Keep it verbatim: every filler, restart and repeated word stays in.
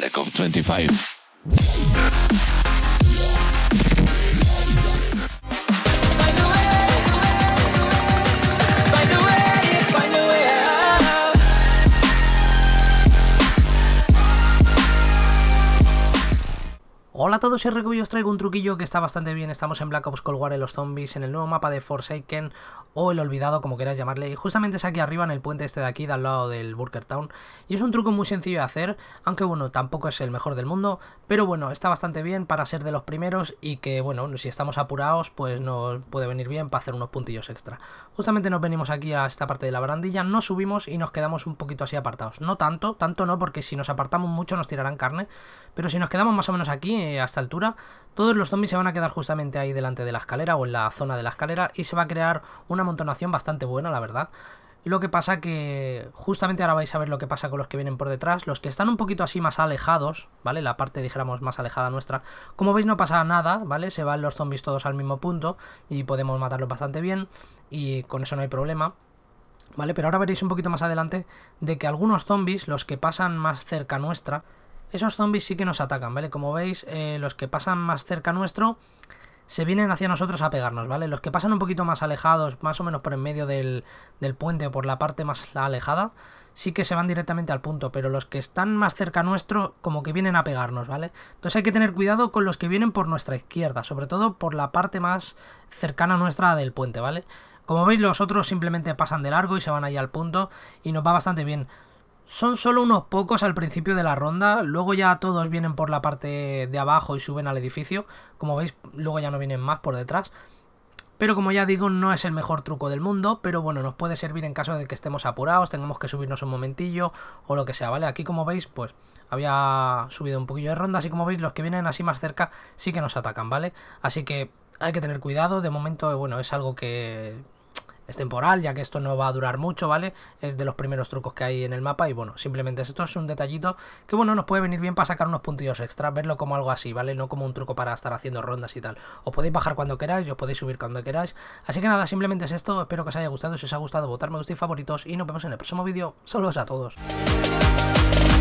Tarkov veinticinco. Hola a todos, soy Reco y os traigo un truquillo que está bastante bien. Estamos en Black Ops Cold War en los zombies, en el nuevo mapa de Forsaken o el olvidado, como queráis llamarle. Y justamente es aquí arriba en el puente este de aquí, de al lado del Burger Town. Y es un truco muy sencillo de hacer, aunque bueno, tampoco es el mejor del mundo. Pero bueno, está bastante bien para ser de los primeros y que bueno, si estamos apurados, pues nos puede venir bien para hacer unos puntillos extra. Justamente nos venimos aquí a esta parte de la barandilla, nos subimos y nos quedamos un poquito así apartados. No tanto, tanto no, porque si nos apartamos mucho nos tirarán carne. Pero si nos quedamos más o menos aquí, eh, a esta altura, todos los zombies se van a quedar justamente ahí delante de la escalera o en la zona de la escalera y se va a crear una amontonación bastante buena, la verdad. Lo que pasa que justamente ahora vais a ver lo que pasa con los que vienen por detrás. Los que están un poquito así más alejados, ¿vale? La parte, dijéramos, más alejada nuestra. Como veis no pasa nada, ¿vale? Se van los zombies todos al mismo punto y podemos matarlos bastante bien y con eso no hay problema, ¿vale? Pero ahora veréis un poquito más adelante de que algunos zombies, los que pasan más cerca nuestra, esos zombies sí que nos atacan, ¿vale? Como veis, eh, los que pasan más cerca nuestro se vienen hacia nosotros a pegarnos, ¿vale? Los que pasan un poquito más alejados, más o menos por en medio del, del puente o por la parte más alejada, sí que se van directamente al punto, pero los que están más cerca nuestro como que vienen a pegarnos, ¿vale? Entonces hay que tener cuidado con los que vienen por nuestra izquierda, sobre todo por la parte más cercana nuestra del puente, ¿vale? Como veis, los otros simplemente pasan de largo y se van ahí al punto y nos va bastante bien. Son solo unos pocos al principio de la ronda, luego ya todos vienen por la parte de abajo y suben al edificio. Como veis, luego ya no vienen más por detrás. Pero como ya digo, no es el mejor truco del mundo, pero bueno, nos puede servir en caso de que estemos apurados, tengamos que subirnos un momentillo o lo que sea, ¿vale? Aquí como veis, pues había subido un poquillo de ronda, así como veis, los que vienen así más cerca sí que nos atacan, ¿vale? Así que hay que tener cuidado, de momento, bueno, es algo que es temporal, ya que esto no va a durar mucho, ¿vale? Es de los primeros trucos que hay en el mapa y bueno, simplemente esto es un detallito que bueno, nos puede venir bien para sacar unos puntillos extra, verlo como algo así, ¿vale? No como un truco para estar haciendo rondas y tal. Os podéis bajar cuando queráis, os podéis subir cuando queráis. Así que nada, simplemente es esto, espero que os haya gustado, si os ha gustado, votar me gusta y favoritos y nos vemos en el próximo vídeo. Saludos a todos.